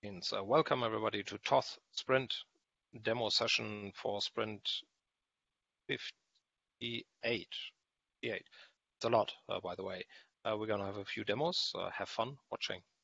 Welcome everybody to Thoth Sprint demo session for Sprint 58. It's a lot, by the way. We're going to have a few demos. Have fun watching.